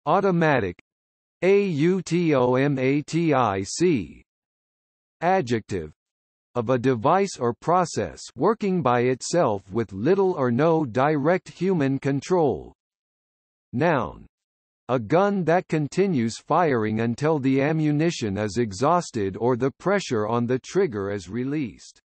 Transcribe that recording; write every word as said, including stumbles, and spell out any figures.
automatic, automatic. Adjective, of a device or process working by itself with little or no direct human control. Noun, a gun that continues firing until the ammunition is exhausted or the pressure on the trigger is released.